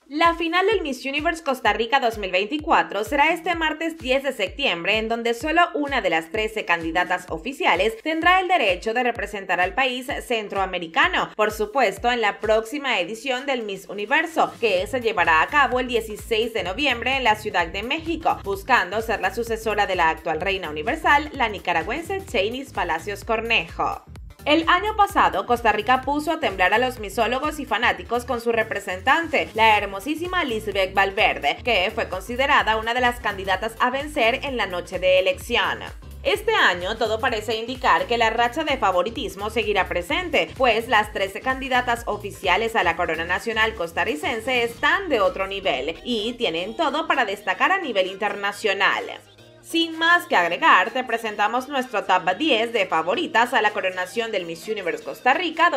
La final del Miss Universe Costa Rica 2024 será este martes 10 de septiembre, en donde solo una de las 13 candidatas oficiales tendrá el derecho de representar al país centroamericano, por supuesto en la próxima edición del Miss Universo, que se llevará a cabo el 16 de noviembre en la Ciudad de México, buscando ser la sucesora de la actual reina universal, la nicaragüense Chainis Palacios Cornejo. El año pasado, Costa Rica puso a temblar a los misólogos y fanáticos con su representante, la hermosísima Lisbeth Valverde, que fue considerada una de las candidatas a vencer en la noche de elección. Este año todo parece indicar que la racha de favoritismo seguirá presente, pues las 13 candidatas oficiales a la corona nacional costarricense están de otro nivel y tienen todo para destacar a nivel internacional. Sin más que agregar, te presentamos nuestro top 10 de favoritas a la coronación del Miss Universe Costa Rica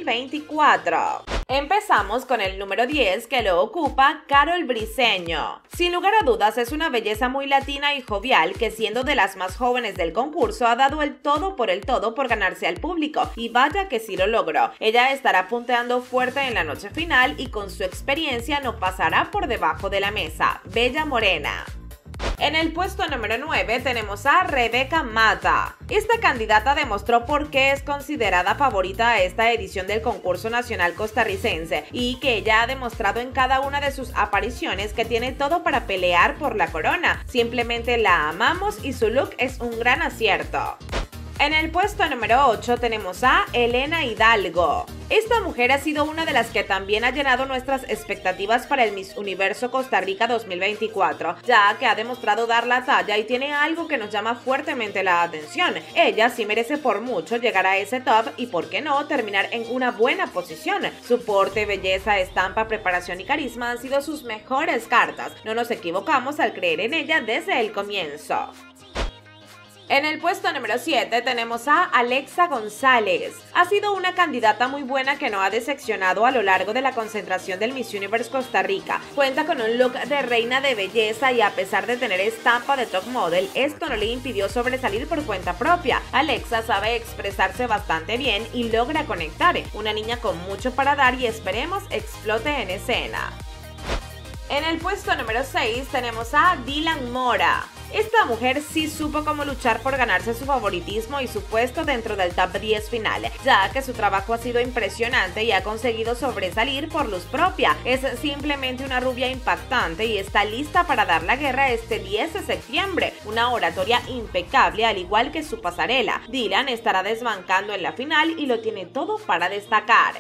2024. Empezamos con el número 10, que lo ocupa Carol Briceño. Sin lugar a dudas, es una belleza muy latina y jovial que, siendo de las más jóvenes del concurso, ha dado el todo por ganarse al público, y vaya que sí lo logró. Ella estará punteando fuerte en la noche final y con su experiencia no pasará por debajo de la mesa. Bella Morena. En el puesto número 9 tenemos a Rebeca Mata. Esta candidata demostró por qué es considerada favorita a esta edición del concurso nacional costarricense y que ella ha demostrado en cada una de sus apariciones que tiene todo para pelear por la corona. Simplemente la amamos y su look es un gran acierto. En el puesto número 8 tenemos a Elena Hidalgo. Esta mujer ha sido una de las que también ha llenado nuestras expectativas para el Miss Universo Costa Rica 2024, ya que ha demostrado dar la talla y tiene algo que nos llama fuertemente la atención. Ella sí merece por mucho llegar a ese top y, por qué no, terminar en una buena posición. Su porte, belleza, estampa, preparación y carisma han sido sus mejores cartas. No nos equivocamos al creer en ella desde el comienzo. En el puesto número 7 tenemos a Alexa González. Ha sido una candidata muy buena que no ha decepcionado a lo largo de la concentración del Miss Universe Costa Rica. Cuenta con un look de reina de belleza y, a pesar de tener estampa de top model, esto no le impidió sobresalir por cuenta propia. Alexa sabe expresarse bastante bien y logra conectar. Una niña con mucho para dar y esperemos explote en escena. En el puesto número 6 tenemos a Dylan Mora. Esta mujer sí supo cómo luchar por ganarse su favoritismo y su puesto dentro del top 10 final, ya que su trabajo ha sido impresionante y ha conseguido sobresalir por luz propia. Es simplemente una rubia impactante y está lista para dar la guerra este 10 de septiembre. Una oratoria impecable, al igual que su pasarela. Dylan estará desbancando en la final y lo tiene todo para destacar.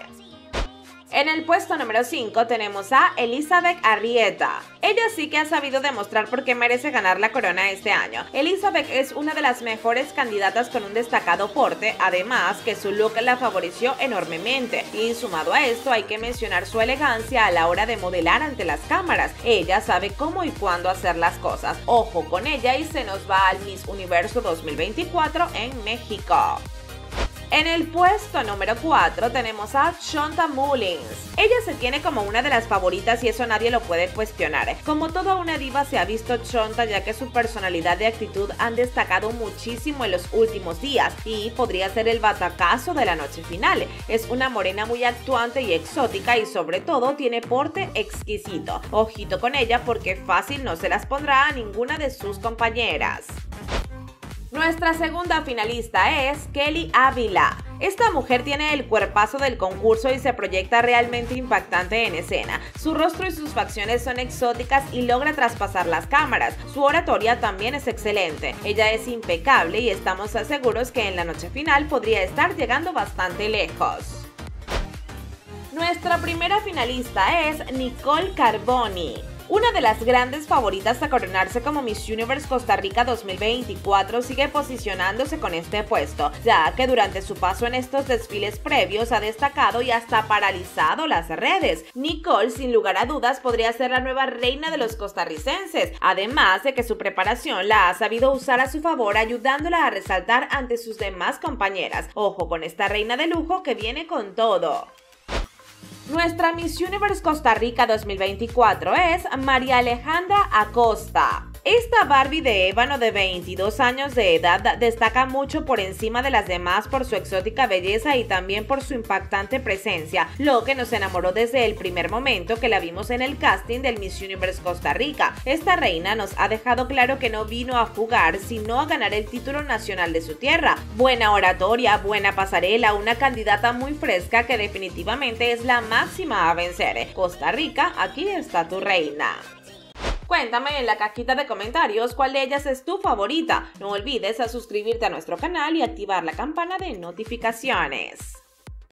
En el puesto número 5 tenemos a Elizabeth Arrieta. Ella sí que ha sabido demostrar por qué merece ganar la corona este año. Elizabeth es una de las mejores candidatas con un destacado porte, además que su look la favoreció enormemente. Y sumado a esto hay que mencionar su elegancia a la hora de modelar ante las cámaras. Ella sabe cómo y cuándo hacer las cosas. Ojo con ella y se nos va al Miss Universo 2024 en México. En el puesto número 4 tenemos a Chonta Mullins. Ella se tiene como una de las favoritas y eso nadie lo puede cuestionar. Como toda una diva se ha visto Chonta, ya que su personalidad y actitud han destacado muchísimo en los últimos días y podría ser el batacazo de la noche final. Es una morena muy actuante y exótica y sobre todo tiene porte exquisito. Ojito con ella porque fácil no se las pondrá a ninguna de sus compañeras. Nuestra segunda finalista es Kelly Ávila. Esta mujer tiene el cuerpazo del concurso y se proyecta realmente impactante en escena. Su rostro y sus facciones son exóticas y logra traspasar las cámaras. Su oratoria también es excelente. Ella es impecable y estamos seguros que en la noche final podría estar llegando bastante lejos. Nuestra primera finalista es Nicole Carboni. Una de las grandes favoritas a coronarse como Miss Universe Costa Rica 2024 sigue posicionándose con este puesto, ya que durante su paso en estos desfiles previos ha destacado y hasta paralizado las redes. Nicole, sin lugar a dudas, podría ser la nueva reina de los costarricenses, además de que su preparación la ha sabido usar a su favor, ayudándola a resaltar ante sus demás compañeras. Ojo con esta reina de lujo que viene con todo. Nuestra Miss Universe Costa Rica 2024 es María Alejandra Acosta. Esta Barbie de ébano de 22 años de edad destaca mucho por encima de las demás por su exótica belleza y también por su impactante presencia, lo que nos enamoró desde el primer momento que la vimos en el casting del Miss Universe Costa Rica. Esta reina nos ha dejado claro que no vino a jugar, sino a ganar el título nacional de su tierra. Buena oratoria, buena pasarela, una candidata muy fresca que definitivamente es la máxima a vencer. Costa Rica, aquí está tu reina. Cuéntame en la cajita de comentarios cuál de ellas es tu favorita. No olvides suscribirte a nuestro canal y activar la campana de notificaciones.